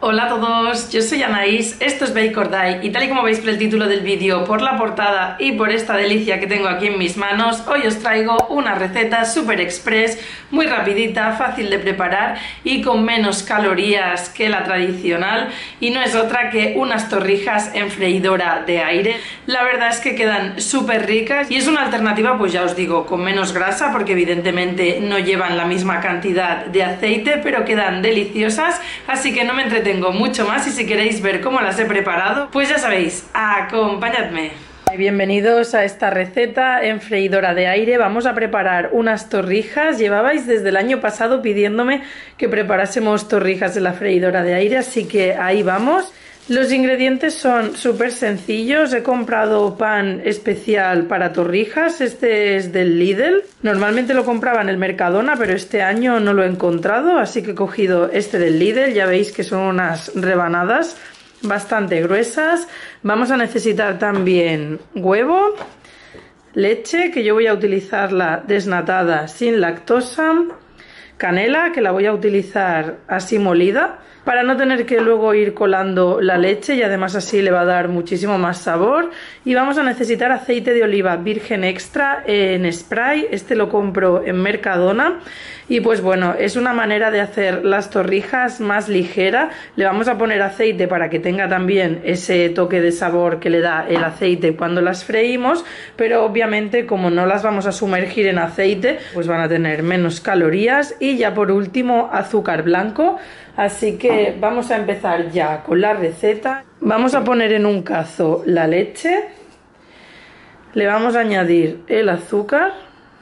Hola a todos, yo soy Anaís, esto es Bake or Die y tal y como veis por el título del vídeo, por la portada y por esta delicia que tengo aquí en mis manos, hoy os traigo una receta super express, muy rapidita, fácil de preparar y con menos calorías que la tradicional, y no es otra que unas torrijas en freidora de aire. La verdad es que quedan súper ricas y es una alternativa, pues ya os digo, con menos grasa porque evidentemente no llevan la misma cantidad de aceite, pero quedan deliciosas, así que no me entretengo mucho más y si queréis ver cómo las he preparado, pues ya sabéis, acompañadme. Bienvenidos a esta receta en freidora de aire. Vamos a preparar unas torrijas. Llevabais desde el año pasado pidiéndome que preparásemos torrijas en la freidora de aire, así que ahí vamos. Los ingredientes son súper sencillos. He comprado pan especial para torrijas, este es del Lidl. Normalmente lo compraba en el Mercadona, pero este año no lo he encontrado, así que he cogido este del Lidl. Ya veis que son unas rebanadas bastante gruesas. Vamos a necesitar también huevo, leche, que yo voy a utilizarla desnatada sin lactosa, canela, que la voy a utilizar así molida, para no tener que luego ir colando la leche y además así le va a dar muchísimo más sabor. Y vamos a necesitar aceite de oliva virgen extra en spray, este lo compro en Mercadona. Y pues bueno, es una manera de hacer las torrijas más ligera. Le vamos a poner aceite para que tenga también ese toque de sabor que le da el aceite cuando las freímos, pero obviamente como no las vamos a sumergir en aceite, pues van a tener menos calorías. Y ya por último, azúcar blanco. Así que vamos a empezar ya con la receta. Vamos a poner en un cazo la leche, le vamos a añadir el azúcar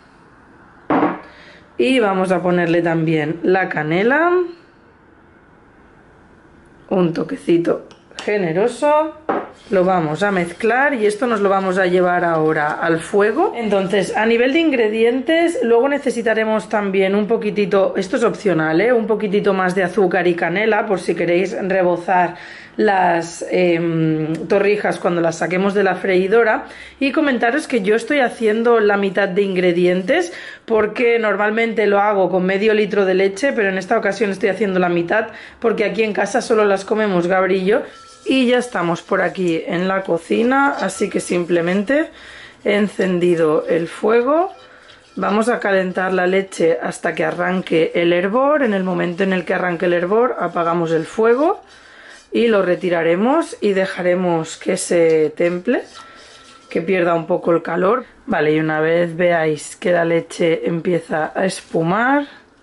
y vamos a ponerle también la canela, un toquecito generoso. Lo vamos a mezclar y esto nos lo vamos a llevar ahora al fuego. Entonces, a nivel de ingredientes, luego necesitaremos también un poquitito, esto es opcional, un poquitito más de azúcar y canela por si queréis rebozar las torrijas cuando las saquemos de la freidora. Y comentaros que yo estoy haciendo la mitad de ingredientes porque normalmente lo hago con medio litro de leche, pero en esta ocasión estoy haciendo la mitad porque aquí en casa solo las comemos Gabri y yo. Y ya estamos por aquí en la cocina, así que simplemente he encendido el fuego. Vamos a calentar la leche hasta que arranque el hervor. En el momento en el que arranque el hervor apagamos el fuego y lo retiraremos y dejaremos que se temple, que pierda un poco el calor. Vale, y una vez veáis que la leche empieza a espumar,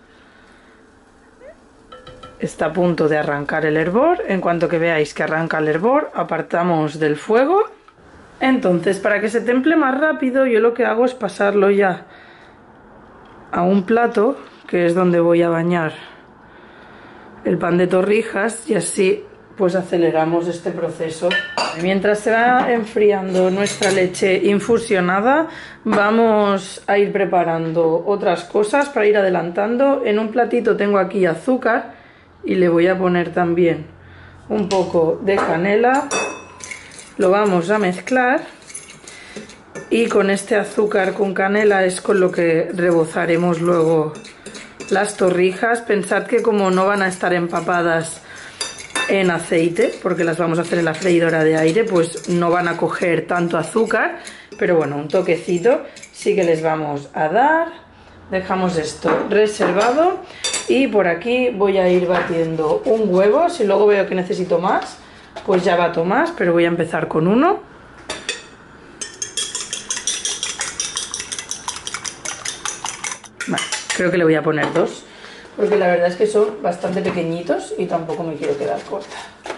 está a punto de arrancar el hervor. En cuanto que veáis que arranca el hervor, apartamos del fuego. Entonces, para que se temple más rápido, yo lo que hago es pasarlo ya a un plato, que es donde voy a bañar el pan de torrijas, y así pues aceleramos este proceso. Mientras se va enfriando nuestra leche infusionada, vamos a ir preparando otras cosas para ir adelantando. En un platito tengo aquí azúcar y le voy a poner también un poco de canela. Lo vamos a mezclar y con este azúcar con canela es con lo que rebozaremos luego las torrijas. Pensad que como no van a estar empapadas en aceite, porque las vamos a hacer en la freidora de aire, pues no van a coger tanto azúcar, pero bueno, un toquecito sí que les vamos a dar. Dejamos esto reservado y por aquí voy a ir batiendo un huevo. Si luego veo que necesito más, pues ya bato más, pero voy a empezar con uno. Vale, creo que le voy a poner dos, porque la verdad es que son bastante pequeñitos y tampoco me quiero quedar corta.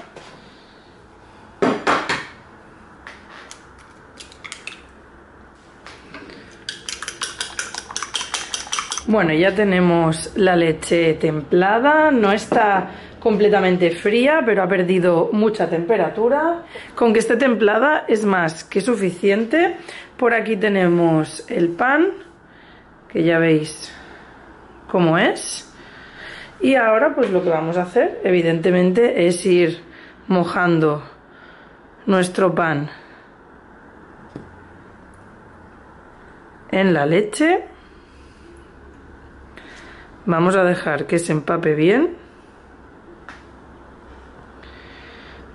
Bueno, ya tenemos la leche templada, no está completamente fría, pero ha perdido mucha temperatura. Con que esté templada es más que suficiente. Por aquí tenemos el pan, que ya veis cómo es. Y ahora pues lo que vamos a hacer, evidentemente, es ir mojando nuestro pan en la leche. Vamos a dejar que se empape bien.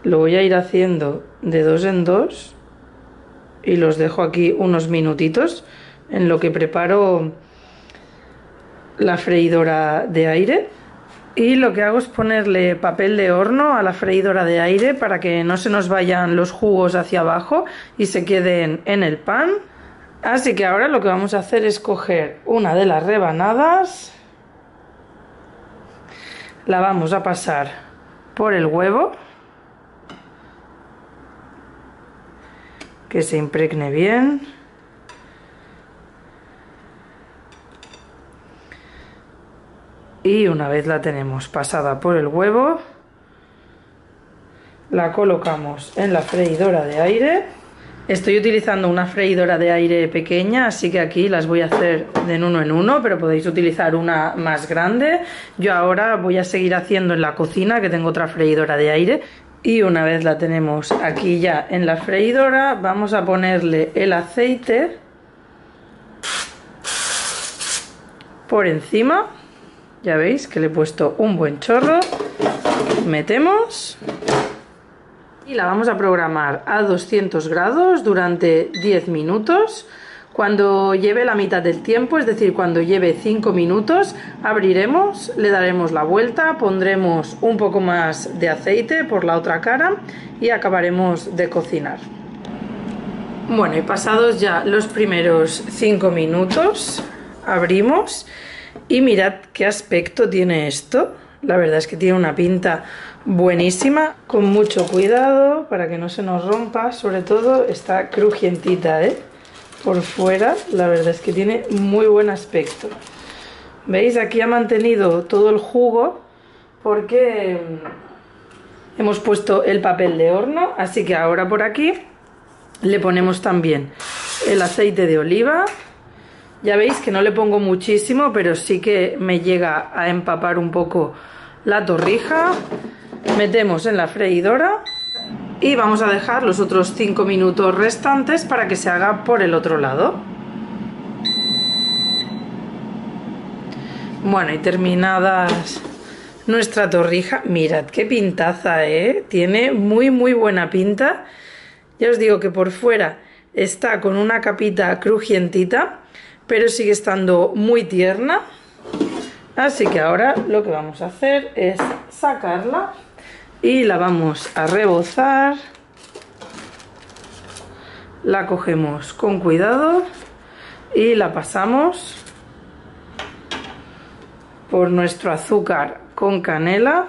Lo voy a ir haciendo de 2 en 2 y los dejo aquí unos minutitos en lo que preparo la freidora de aire. Y lo que hago es ponerle papel de horno a la freidora de aire para que no se nos vayan los jugos hacia abajo y se queden en el pan. Así que ahora lo que vamos a hacer es coger una de las rebanadas, la vamos a pasar por el huevo, que se impregne bien. Y una vez la tenemos pasada por el huevo, la colocamos en la freidora de aire. Estoy utilizando una freidora de aire pequeña, así que aquí las voy a hacer de uno en uno, pero podéis utilizar una más grande. Yo ahora voy a seguir haciendo en la cocina, que tengo otra freidora de aire. Y una vez la tenemos aquí ya en la freidora, vamos a ponerle el aceite por encima. Ya veis que le he puesto un buen chorro. Metemos y la vamos a programar a 200 grados durante 10 minutos. Cuando lleve la mitad del tiempo, es decir, cuando lleve 5 minutos, abriremos, le daremos la vuelta, pondremos un poco más de aceite por la otra cara y acabaremos de cocinar. Bueno, y pasados ya los primeros 5 minutos, abrimos. Y mirad qué aspecto tiene esto. La verdad es que tiene una pinta buenísima, con mucho cuidado para que no se nos rompa. Sobre todo está crujientita, por fuera. La verdad es que tiene muy buen aspecto. ¿Veis? Aquí ha mantenido todo el jugo porque hemos puesto el papel de horno. Así que ahora por aquí le ponemos también el aceite de oliva. Ya veis que no le pongo muchísimo, pero sí que me llega a empapar un poco la torrija. Metemos en la freidora y vamos a dejar los otros 5 minutos restantes para que se haga por el otro lado. Bueno, y terminadas nuestra torrija, mirad qué pintaza, tiene muy buena pinta. Ya os digo que por fuera está con una capita crujientita, pero sigue estando muy tierna. Así que ahora lo que vamos a hacer es sacarla y la vamos a rebozar. La cogemos con cuidado y la pasamos por nuestro azúcar con canela.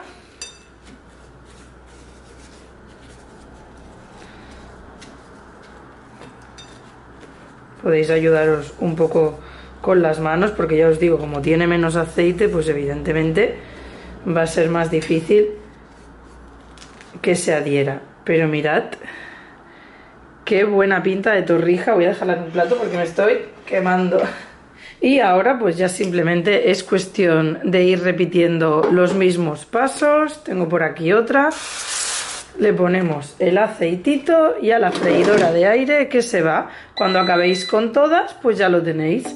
Podéis ayudaros un poco con las manos porque ya os digo, como tiene menos aceite, pues evidentemente va a ser más difícil que se adhiera. Pero mirad qué buena pinta de torrija. Voy a dejarla en un plato porque me estoy quemando. Y ahora pues ya simplemente es cuestión de ir repitiendo los mismos pasos. Tengo por aquí otra. Le ponemos el aceitito y a la freidora de aire que se va. Cuando acabéis con todas, pues ya lo tenéis.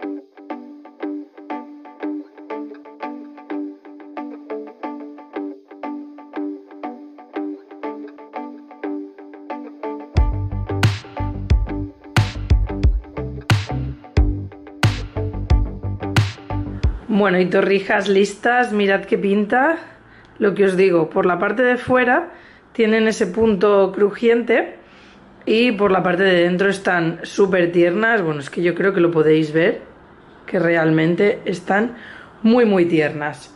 Bueno, y torrijas listas, mirad qué pinta. Lo que os digo, por la parte de fuera tienen ese punto crujiente y por la parte de dentro están súper tiernas. Bueno, es que yo creo que lo podéis ver, que realmente están muy tiernas.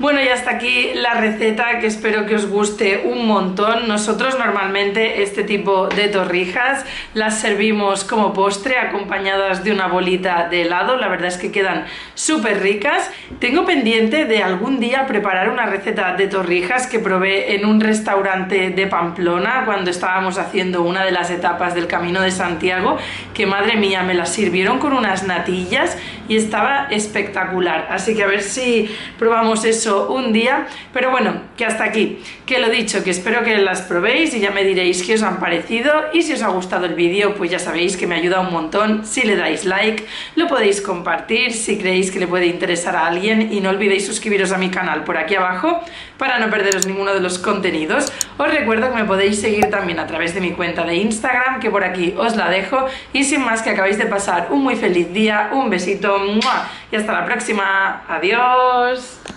Bueno, y hasta aquí la receta, que espero que os guste un montón. Nosotros normalmente este tipo de torrijas las servimos como postre acompañadas de una bolita de helado. La verdad es que quedan súper ricas. Tengo pendiente de algún día preparar una receta de torrijas que probé en un restaurante de Pamplona cuando estábamos haciendo una de las etapas del Camino de Santiago, que madre mía, me las sirvieron con unas natillas y estaba espectacular. Así que a ver si probamos eso un día. Pero bueno, que hasta aquí, que lo dicho, que espero que las probéis y ya me diréis qué os han parecido, y si os ha gustado el vídeo pues ya sabéis que me ayuda un montón si le dais like, lo podéis compartir si creéis que le puede interesar a alguien, y no olvidéis suscribiros a mi canal por aquí abajo para no perderos ninguno de los contenidos. Os recuerdo que me podéis seguir también a través de mi cuenta de Instagram, que por aquí os la dejo, y sin más, que acabéis de pasar un muy feliz día, un besito, ¡mua! Y hasta la próxima. Adiós.